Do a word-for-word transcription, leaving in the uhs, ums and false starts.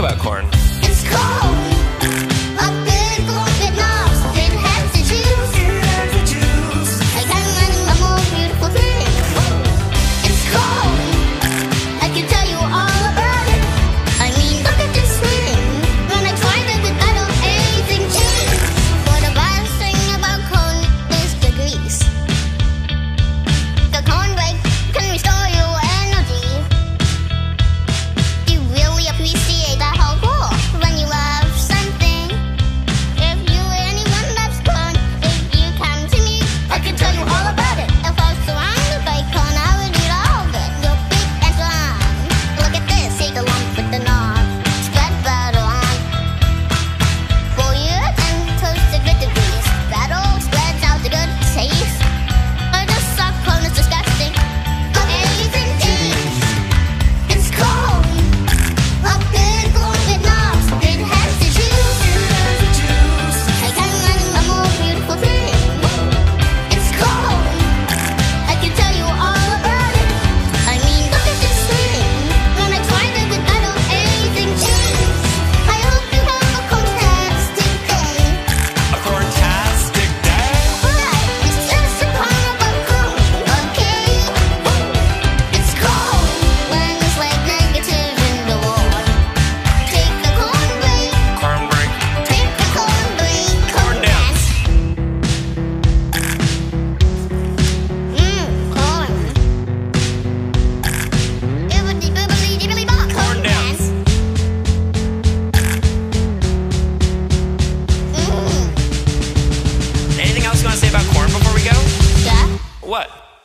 about corn? It's cold. A big blanket knobs. It has the juice. It has the juice. I can't imagine a more beautiful thing. It's cold. I can tell you all about it. I mean, look at this thing. When I tried it with that old anything cheese. But the best thing about corn is the grease. The corn break can restore your energy. You really appreciate that whole core when you love something. If you anyone loves corn, if you come to me, I can tell you all about it. If I was surrounded by corn, I would eat all of it. You're big and strong. Look at this, take a lump with the knob. Spread butter on. Boil it and toast it with the grease. That all spreads out the good taste. But the soft corn is disgusting. Amazing taste. It's cold. A big blanket knobs. It has the juice. It has the juice. I can't imagine a more beautiful thing. It's cold. I can tell you all about it. I mean, look at this thing. When I tried it with that old anything cheese. I hope you have a fantastic day. A corn-tastic day? Right, it's just a part of a corn, okay? It's cold when it's like negative in the war. Take the corn break. Corn break. Take the corn break. Corn dance. Mmm, corn. Bibbidi bibbidi dibbidi bop. Corn dance. Mmm. Anything else you want to say about corn before we go? Yeah. What?